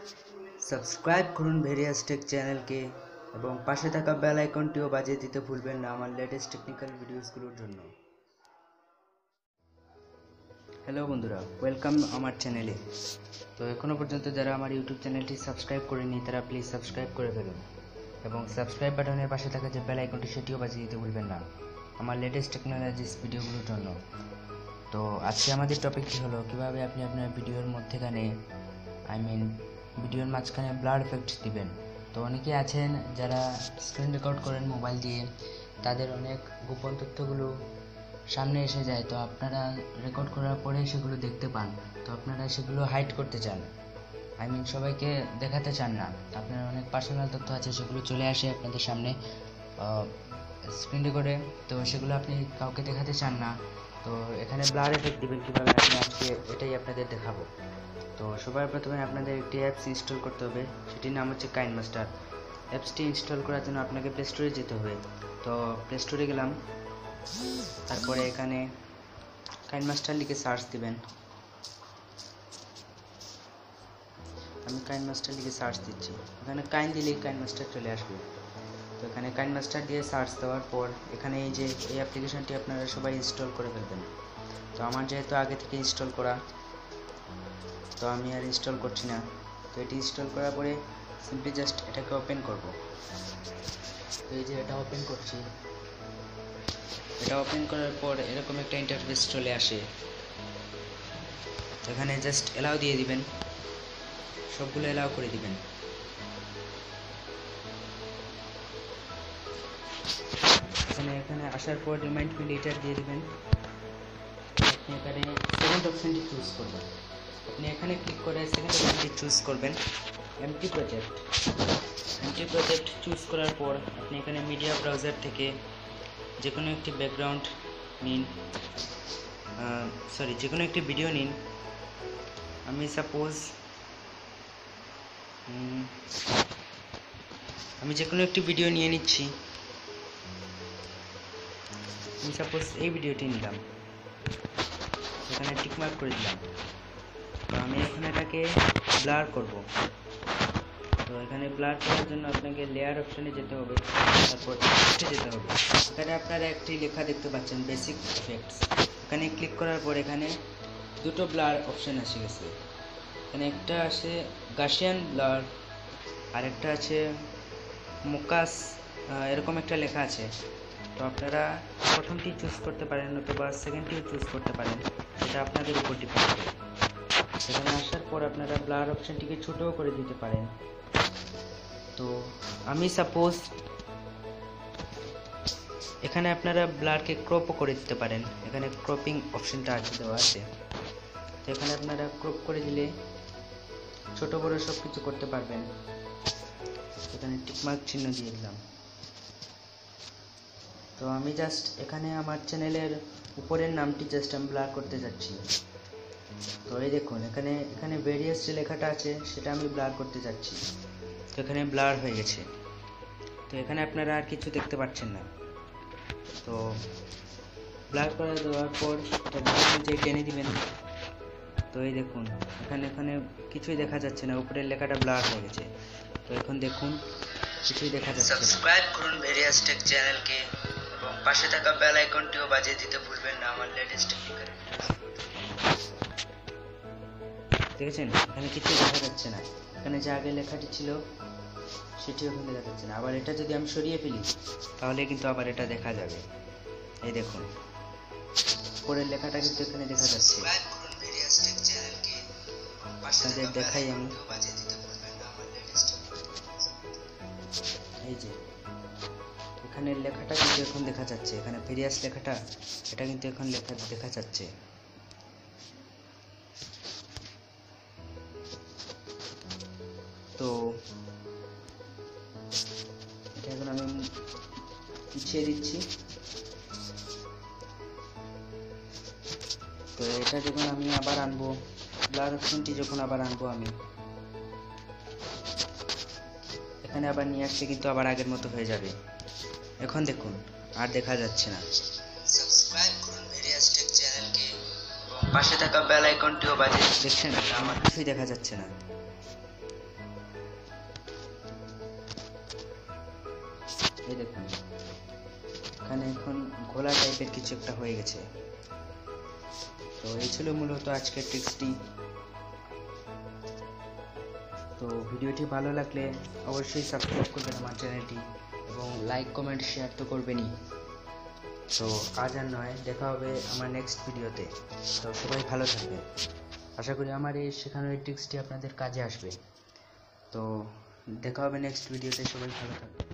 Subscribe করুন various take চ্যানেলকে এবং পাশে থাকা বেল আইকনটিও বাজিয়ে দিতে ভুলবেন না আমার লেটেস্ট টেকনিক্যাল ভিডিওসগুলোর জন্য। হ্যালো বন্ধুরা, ওয়েলকাম আমার চ্যানেলে। তো এখনও পর্যন্ত যারা আমার ইউটিউব চ্যানেলটি সাবস্ক্রাইব করেনি তারা প্লিজ সাবস্ক্রাইব করে ফেলুন এবং সাবস্ক্রাইব বাটনের পাশে থাকা যে বেল আইকনটি সেটিও বাজিয়ে দিতে ভুলবেন না আমার লেটেস্ট টেকনোলজিস ভিডিওগুলোর জন্য। তো আজকে আমাদের টপিকটি হলো কিভাবে আপনি আপনার ভিডিওর মধ্যেখানে ভিডিওর মাঝখানে ব্লার এফেক্ট দিবেন। তো অনেকে আছেন যারা স্ক্রিন রেকর্ড করেন মোবাইল দিয়ে, তাদের অনেক গোপন তথ্যগুলো সামনে এসে যায়। তো আপনারা রেকর্ড করার পরে সেগুলো দেখতে পান, তো আপনারা সেগুলো হাইড করতে চান, সবাইকে দেখাতে চান না। আপনার অনেক পার্সোনাল তথ্য আছে সেগুলো চলে আসে আপনাদের সামনে স্ক্রিন রেকর্ডে, তো সেগুলো আপনি কাউকে দেখাতে চান না। তো এখানে ব্লার এফেক্ট দিবেন কীভাবে আপনি আজকে এটাই আপনাদের দেখাবো। তো সবার প্রথমে আপনাদের একটি অ্যাপস ইনস্টল করতে হবে, সেটির নাম হচ্ছে কাইনমাস্টার। অ্যাপসটি ইনস্টল করার জন্য আপনাকে প্লে স্টোরে যেতে হবে। তো প্লে স্টোরে গেলাম, তারপরে এখানে কাইনমাস্টার লিখে সার্চ দিবেন। আমি কাইনমাস্টার লিখে সার্চ দিচ্ছি, এখানে কাইন দিলেই কাইনমাস্টার চলে আসবে। তো এখানে কাইনমাস্টার দিয়ে সার্চ দেওয়ার পর এখানে এই যে এই অ্যাপ্লিকেশনটি আপনারা সবাই ইনস্টল করে ফেলবেন। তো আমার যেহেতু আগে থেকে ইনস্টল করা, তো আমি আর ইনস্টল করছি না। তো এটি ইনস্টল করার পরে সিম্পলি জাস্ট এটাকে ওপেন করব। তো এই যে এটা ওপেন করছি, এটা ওপেন করার পর এরকম একটা ইন্টারফেস চলে আসে। এখানে জাস্ট এলাও দিয়ে দিবেন, সবগুলো এলাও করে দিবেন। এখানে আসার পর রিমাইন্ড মি লেটার দিয়ে দিবেন। আপনি এখানে সেকেন্ড অপশনটি চুজ করবেন। আপনি এখানে ক্লিক করে সেকেন্ড অপশনটি চুজ করবেন, এমটি প্রজেক্ট চুজ করার পর আপনি এখানে মিডিয়া ব্রাউজার থেকে যে কোনো একটি ব্যাকগ্রাউন্ড নিন, যে কোনো একটি ভিডিও নিন। আমি যে কোনো একটি ভিডিও নিয়ে নিচ্ছি। আমি সাপোজ এই ভিডিওটি নিলাম, এখানে টিকমার্ক করে দিলাম। তো আমি এখন এটাকে ব্লার করব। তো এখানে ব্লার করার জন্য আপনাকে লেয়ার অপশনে যেতে হবে, তারপর টেক্সটে যেতে হবে। এখানে আপনারা একটি লেখা দেখতে পাচ্ছেন বেসিক ইফেক্টস। এখানে ক্লিক করার পর এখানে দুটো ব্লার অপশন এসে গেছে। এখানে একটা আছে গাসিয়ান ব্লার আর একটা আছে মোকাস, এরকম একটা লেখা আছে। তো আপনারা প্রথমটি চুজ করতে পারেন অথবা সেকেন্ডটিও চুজ করতে পারেন, এটা আপনাদের উপর ডিপেন্ড করে। এখানে আসার পর আপনারা ব্লার অপশনটিকে ছোটও করে দিতে পারেন। তো আমি সাপোজ এখানে আপনারা ব্লারকে ক্রপও করে দিতে পারেন, এখানে ক্রপিং অপশনটা আছে দেওয়া আছে। তো এখানে আপনারা ক্রপ করে দিলে ছোট বড় সব কিছু করতে পারবেন। এখানে টিকমার্ক চিহ্ন দিয়ে দিলাম। তো আমি জাস্ট এখানে আমার চ্যানেলের উপরের নামটি জাস্ট আমি ব্লার করতে যাচ্ছি। তো এই দেখুন এখানে ভেরিয়াস যে লেখাটা আছে সেটা আমি ব্লার করতে যাচ্ছি। তো এখানে ব্লার হয়ে গেছে। তো এখানে আপনারা আর কিছু দেখতে পাচ্ছেন না। তো ব্লার করে দেওয়ার পর এটা যে টেনে দিবেন। তো এই দেখুন এখানে কিছুই দেখা যাচ্ছে না, উপরের লেখাটা ব্লার হয়ে গেছে। তো এখন দেখুন কিছুই দেখা যাচ্ছে না। সাবস্ক্রাইব করুন ভেরিয়াস টেক চ্যানেলকে এবং পাশে থাকা বেল আইকনটিও বাজিয়ে দিতে ভুলবেন না আমার লেটেস্ট টেকনিক্যাল ভিডিও। দেখেছেন এখানে কিছুই দেখা যাচ্ছে না, এখানে যে আগে লেখাটি ছিল সেটিও এখন দেখা যাচ্ছে না। আবার এটা যদি আমি সরিয়ে ফেলি তাহলে কিন্তু আবার এটা দেখা যাবে। এই দেখুন পরের লেখাটা কিন্তু এখানে দেখা যাচ্ছে। আপনাদের দেখাই আমি, এই যে এখানে লেখাটা কিন্তু এখন দেখা যাচ্ছে, এখানে ভেরিয়াস লেখাটা এটা কিন্তু এখন দেখা যাচ্ছে। তো এটা এখন আমি পিছিয়ে দিচ্ছি। তো এটা যখন আমি আবার আনবো, ব্লার অপশনটি যখন আবার আনবো আমি এখানে আবার নিয়ে আসতে কিন্তু আবার আগের মতো হয়ে যাবে। এখন দেখুন আর দেখা যাচ্ছে না। সাবস্ক্রাইব করুন ভেরিয়াস টেক চ্যানেলকে এবং পাশে থাকা বেল আইকনটিও বাজিয়ে দেখছেন, আমার কিছুই দেখা যাচ্ছে না। এই দেখুন এখানে এখন ঘোলা টাইপের কিছু একটা হয়ে গেছে। তো এই ছিল মূলত আজকের ট্রিক্সটি। তো ভিডিওটি ভালো লাগলে অবশ্যই সাবস্ক্রাইব করবেন আমার চ্যানেলটি, এবং লাইক কমেন্ট শেয়ার তো করবেনই। তো আজ আর নয়, দেখা হবে আমার নেক্সট ভিডিওতে। তো সবাই ভালো থাকবেন। আশা করি আমার এই শেখানোর এই ট্রিক্সটি আপনাদের কাজে আসবে। তো দেখা হবে নেক্সট ভিডিওতে, সবাই ভালো থাকবেন।